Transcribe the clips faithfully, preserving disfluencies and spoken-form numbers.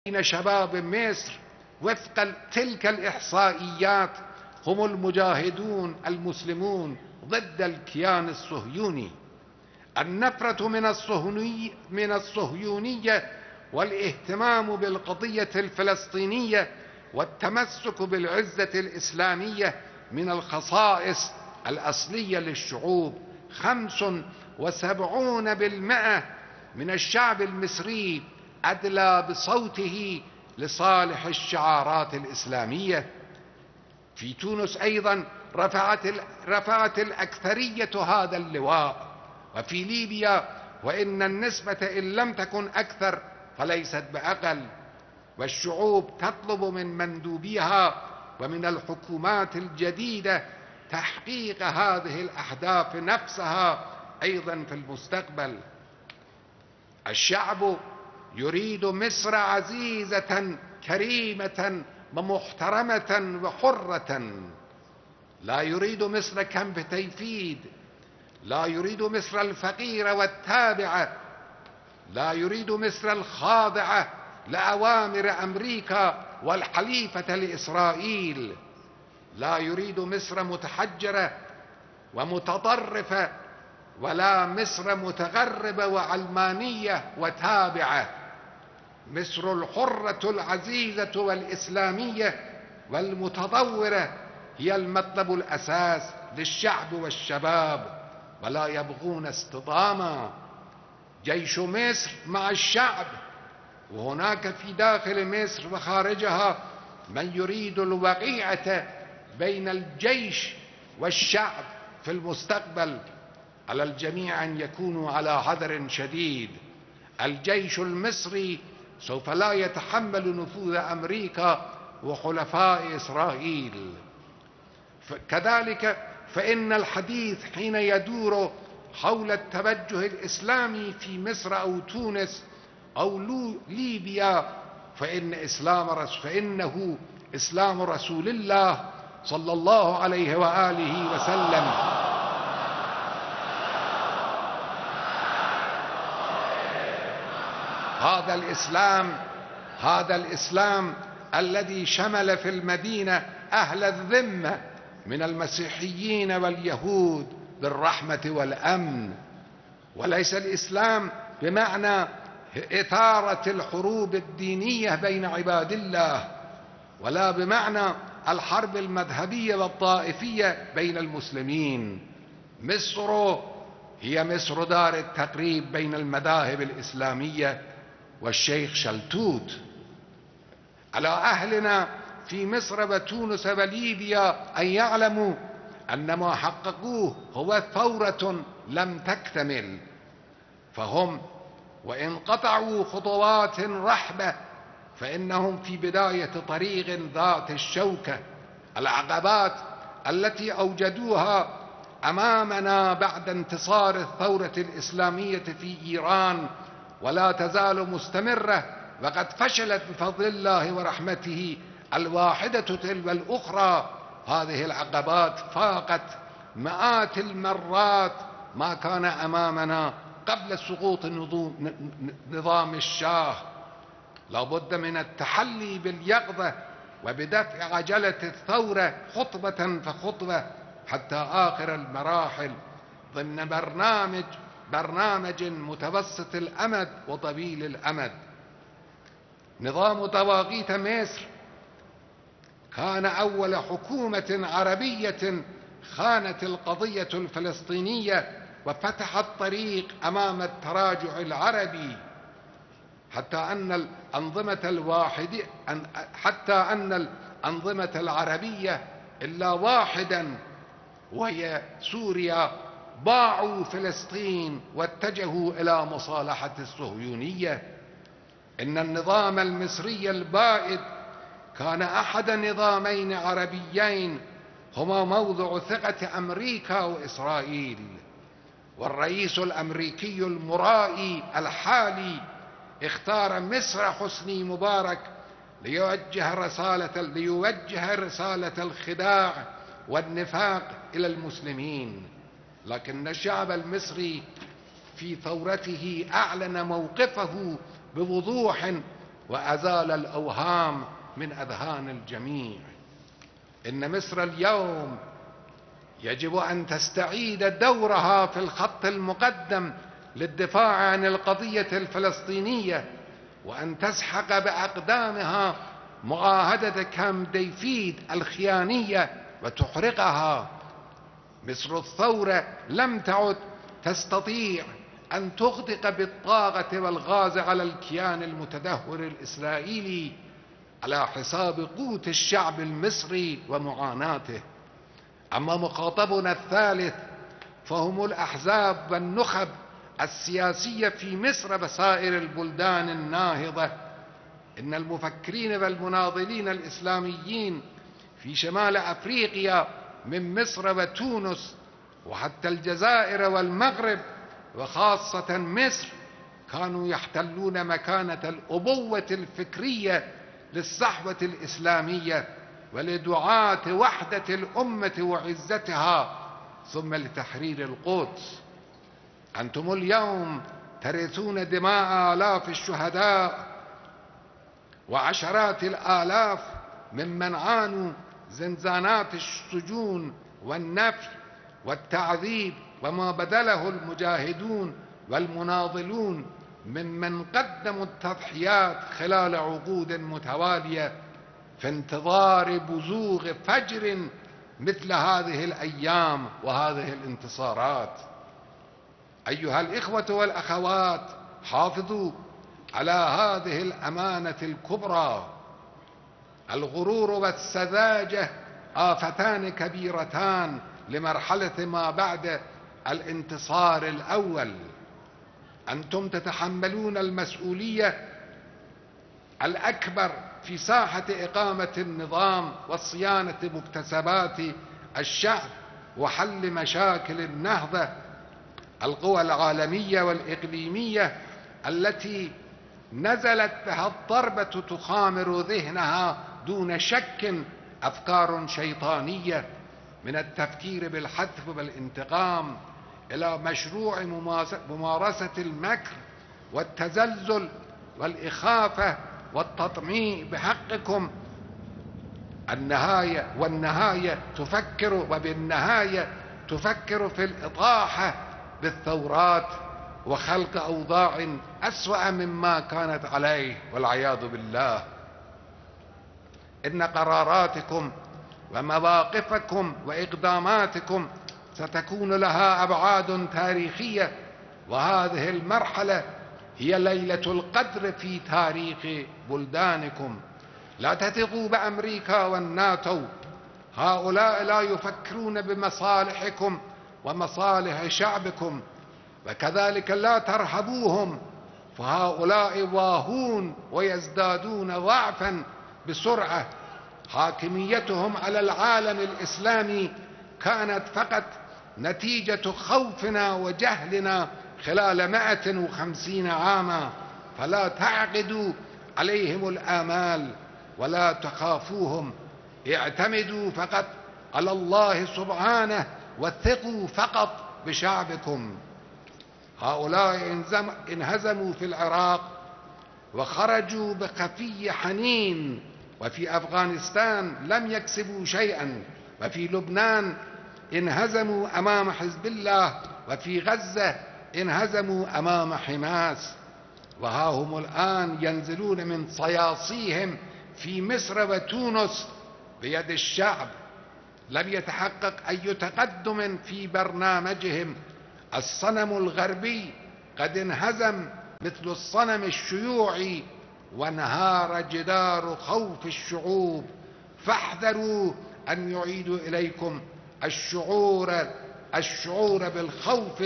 شباب مصر وفق تلك الإحصائيات هم المجاهدون المسلمون ضد الكيان الصهيوني. النفرة من الصهيوني من الصهيونية والاهتمام بالقضية الفلسطينية والتمسك بالعزة الإسلامية من الخصائص الأصلية للشعوب. خمس وسبعون بالمئة من الشعب المصري أدلى بصوته لصالح الشعارات الإسلامية. في تونس أيضا رفعت, رفعت الأكثرية هذا اللواء، وفي ليبيا وإن النسبة إن لم تكن أكثر فليست بأقل، والشعوب تطلب من مندوبيها ومن الحكومات الجديدة تحقيق هذه الأهداف نفسها أيضا في المستقبل. الشعب يريد مصر عزيزة كريمة ومحترمة وحرة، لا يريد مصر كنف تيفيد، لا يريد مصر الفقيرة والتابعة، لا يريد مصر الخاضعة لأوامر أمريكا والحليفة لإسرائيل، لا يريد مصر متحجرة ومتطرفة، ولا مصر متغربة وعلمانية وتابعة. مصر الحرة العزيزة والإسلامية والمتطورة هي المطلب الأساس للشعب والشباب، ولا يبغون اصطداما. جيش مصر مع الشعب، وهناك في داخل مصر وخارجها من يريد الوقيعة بين الجيش والشعب في المستقبل. على الجميع أن يكونوا على حذر شديد. الجيش المصري سوف لا يتحمل نفوذ أمريكا وحلفاء إسرائيل. كذلك فإن الحديث حين يدور حول التوجه الإسلامي في مصر أو تونس أو ليبيا فإن إسلام فإنه إسلام رسول الله صلى الله عليه وآله وسلم. هذا الإسلام هذا الإسلام الذي شمل في المدينة أهل الذمة من المسيحيين واليهود بالرحمة والأمن، وليس الإسلام بمعنى إثارة الحروب الدينية بين عباد الله، ولا بمعنى الحرب المذهبية والطائفية بين المسلمين. مصر هي مصر دار التقريب بين المذاهب الإسلامية والشيخ شلتوت. على أهلنا في مصر وتونس وليبيا أن يعلموا أن ما حققوه هو ثورة لم تكتمل، فهم وإن قطعوا خطوات رحبة فإنهم في بداية طريق ذات الشوكة. العقبات التي أوجدوها أمامنا بعد انتصار الثورة الإسلامية في إيران ولا تزال مستمرة، وقد فشلت بفضل الله ورحمته الواحدة تلو الأخرى. هذه العقبات فاقت مئات المرات ما كان أمامنا قبل سقوط نظام الشاه. لا بد من التحلي باليقظة وبدفع عجلة الثورة خطوة فخطوة حتى آخر المراحل ضمن برنامج برنامج متوسط الأمد وطويل الأمد. نظام طواغيت مصر كان أول حكومة عربية خانت القضية الفلسطينية وفتحت الطريق أمام التراجع العربي، حتى أن الأنظمة الواحدة حتى أن الأنظمة العربية إلا واحدا وهي سوريا باعوا فلسطين واتجهوا إلى مصالحة الصهيونية. إن النظام المصري البائد كان أحد نظامين عربيين هما موضع ثقة أمريكا وإسرائيل، والرئيس الأمريكي المرائي الحالي اختار مصر حسني مبارك ليوجه رسالة ليوجه رسالة الخداع والنفاق إلى المسلمين. لكن الشعب المصري في ثورته أعلن موقفه بوضوح وأزال الأوهام من أذهان الجميع. إن مصر اليوم يجب أن تستعيد دورها في الخط المقدم للدفاع عن القضية الفلسطينية، وأن تسحق بأقدامها معاهدة كامب ديفيد الخيانية وتحرقها. مصر الثورة لم تعد تستطيع أن تغدق بالطاقة والغاز على الكيان المتدهور الإسرائيلي على حساب قوت الشعب المصري ومعاناته. أما مخاطبنا الثالث فهم الأحزاب والنخب السياسية في مصر وسائر البلدان الناهضة. إن المفكرين والمناضلين الإسلاميين في شمال أفريقيا من مصر وتونس وحتى الجزائر والمغرب وخاصة مصر كانوا يحتلون مكانة الأبوة الفكرية للصحوة الإسلامية ولدعاة وحدة الأمة وعزتها ثم لتحرير القدس. أنتم اليوم ترثون دماء آلاف الشهداء وعشرات الآلاف ممن عانوا زنزانات السجون والنفي والتعذيب وما بذله المجاهدون والمناضلون ممن قدموا التضحيات خلال عقود متوالية في انتظار بزوغ فجر مثل هذه الأيام وهذه الانتصارات. أيها الإخوة والأخوات، حافظوا على هذه الأمانة الكبرى. الغرور والسذاجة آفتان كبيرتان لمرحلة ما بعد الانتصار الأول. أنتم تتحملون المسؤولية الأكبر في ساحة إقامة النظام وصيانة مكتسبات الشعب وحل مشاكل النهضة. القوى العالمية والإقليمية التي نزلت بها الضربة تخامر ذهنها دون شك أفكار شيطانية، من التفكير بالحتف والانتقام إلى مشروع ممارسة المكر والتزلزل والإخافة والتطميع بحقكم. النهاية والنهاية تفكر وبالنهاية تفكر في الإطاحة بالثورات وخلق أوضاع أسوأ مما كانت عليه والعياذ بالله. إن قراراتكم ومواقفكم وإقداماتكم ستكون لها أبعاد تاريخية، وهذه المرحلة هي ليلة القدر في تاريخ بلدانكم. لا تثقوا بأمريكا والناتو، هؤلاء لا يفكرون بمصالحكم ومصالح شعبكم، وكذلك لا ترهبوهم، فهؤلاء واهون ويزدادون ضعفا بسرعة. حاكميتهم على العالم الإسلامي كانت فقط نتيجة خوفنا وجهلنا خلال مائة وخمسين عاما، فلا تعقدوا عليهم الآمال ولا تخافوهم. اعتمدوا فقط على الله سبحانه وثقوا فقط بشعبكم. هؤلاء انهزموا في العراق وخرجوا بخفي حنين، وفي أفغانستان لم يكسبوا شيئا، وفي لبنان انهزموا أمام حزب الله، وفي غزة انهزموا أمام حماس، وها هم الآن ينزلون من صياصيهم في مصر وتونس بيد الشعب. لم يتحقق أي تقدم في برنامجهم. الصنم الغربي قد انهزم مثل الصنم الشيوعي، وانهار جدار خوف الشعوب. فاحذروا أن يعيدوا إليكم الشعور الشعور بالخوف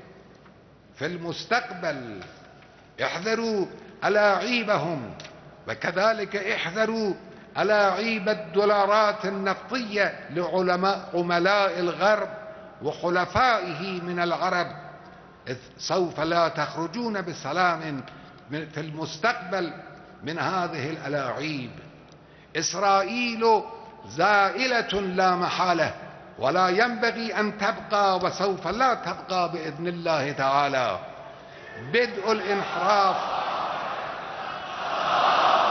في المستقبل. احذروا ألاعيبهم، وكذلك احذروا ألاعيب الدولارات النفطية لعلماء عملاء الغرب وحلفائه من العرب، إذ سوف لا تخرجون بسلام في المستقبل من هذه الألاعيب. إسرائيل زائلة لا محالة، ولا ينبغي أن تبقى، وسوف لا تبقى بإذن الله تعالى. بدء الانحراف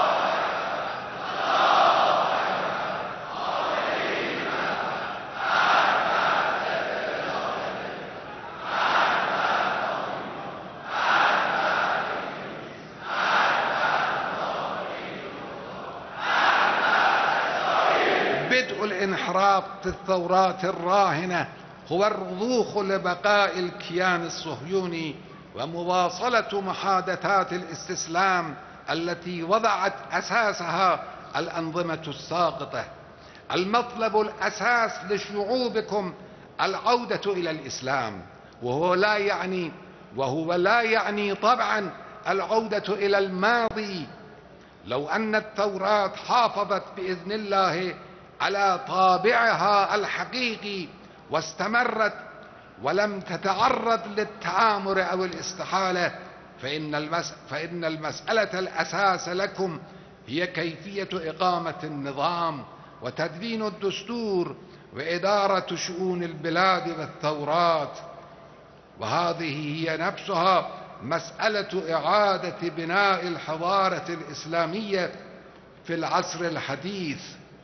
وبدء الانحراف في الثورات الراهنة هو الرضوخ لبقاء الكيان الصهيوني ومواصلة محادثات الاستسلام التي وضعت أساسها الأنظمة الساقطة. المطلب الأساس لشعوبكم العودة إلى الإسلام، وهو لا يعني وهو لا يعني طبعا العودة إلى الماضي. لو أن الثورات حافظت بإذن الله على طابعها الحقيقي واستمرت ولم تتعرض للتآمر أو الاستحالة، فإن, المس... فإن المسألة الأساس لكم هي كيفية إقامة النظام وتدوين الدستور وإدارة شؤون البلاد والثورات، وهذه هي نفسها مسألة إعادة بناء الحضارة الإسلامية في العصر الحديث.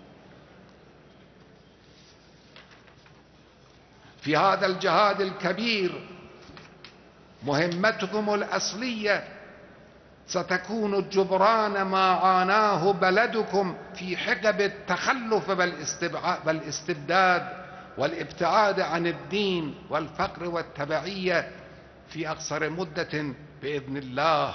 في هذا الجهاد الكبير مهمتكم الأصلية ستكون جبران ما عاناه بلدكم في حقب التخلف والاستبداد والابتعاد عن الدين والفقر والتبعية في أقصر مدة بإذن الله،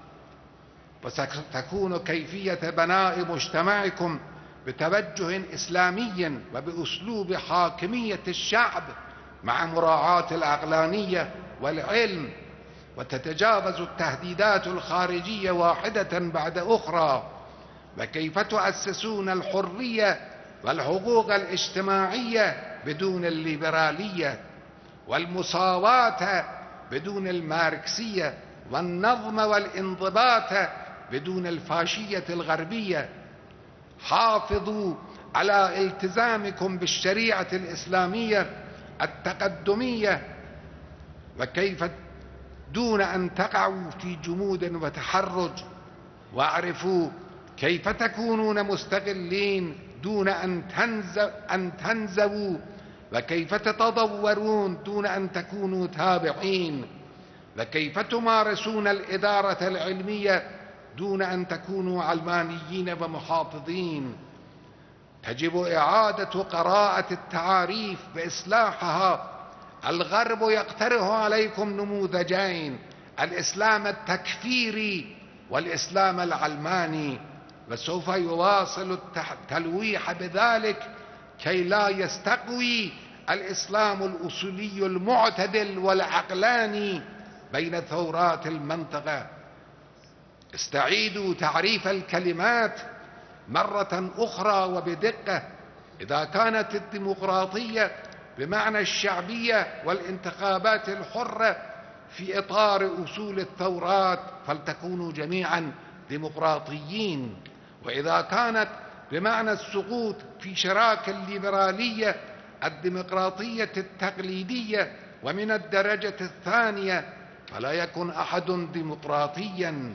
وستكون كيفية بناء مجتمعكم بتوجه إسلامي وبأسلوب حاكمية الشعب مع مراعاة العقلانية والعلم، وتتجاوز التهديدات الخارجية واحدة بعد أخرى، وكيف تؤسسون الحرية والحقوق الاجتماعية بدون الليبرالية، والمساواة بدون الماركسية، والنظم والانضباط بدون الفاشية الغربية. حافظوا على التزامكم بالشريعة الإسلامية التقدمية، وكيف دون أن تقعوا في جمود وتحرج، واعرفوا كيف تكونون مستقلين دون أن تنزو أن تنزووا، وكيف تتضورون دون أن تكونوا تابعين، وكيف تمارسون الإدارة العلمية دون أن تكونوا علمانيين ومحافظين. تجب إعادة قراءة التعاريف وإصلاحها. الغرب يقترح عليكم نموذجين: الإسلام التكفيري والإسلام العلماني، وسوف يواصل التلويح بذلك كي لا يستقوي الإسلام الأصولي المعتدل والعقلاني بين ثورات المنطقة. استعيدوا تعريف الكلمات مرة أخرى وبدقة. إذا كانت الديمقراطية بمعنى الشعبية والانتخابات الحرة في إطار أصول الثورات فلتكونوا جميعا ديمقراطيين، وإذا كانت بمعنى السقوط في شراك الليبرالية الديمقراطية التقليدية ومن الدرجة الثانية فلا يكن أحد ديمقراطيا.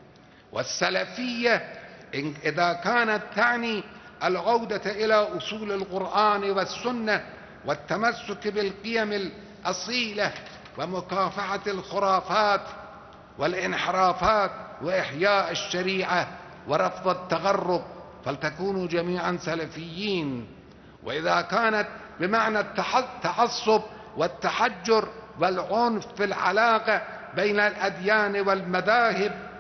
والسلفية إذا كانت تعني العودة إلى أصول القرآن والسنة والتمسك بالقيم الأصيلة ومكافحة الخرافات والانحرافات وإحياء الشريعة ورفض التغرب فلتكونوا جميعا سلفيين. وإذا كانت بمعنى التعصب والتحجر والعنف في العلاقة بين الأديان والمذاهب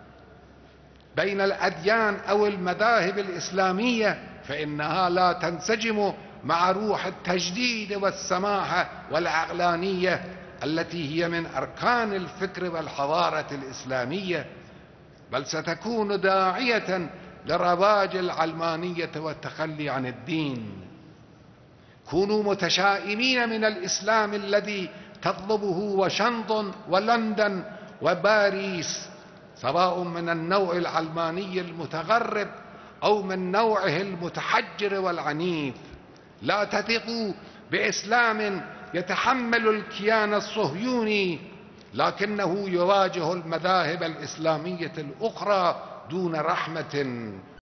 بين الأديان أو المذاهب الإسلامية فإنها لا تنسجم مع روح التجديد والسماحة والعقلانية التي هي من أركان الفكر والحضارة الإسلامية، بل ستكون داعية لرواج العلمانية والتخلي عن الدين. كونوا متشائمين من الإسلام الذي تطلبه واشنطن ولندن وباريس، سواء من النوع العلماني المتغرب أو من نوعه المتحجر والعنيف. لا تثقوا بإسلام يتحمل الكيان الصهيوني لكنه يواجه المذاهب الإسلامية الأخرى دون رحمة.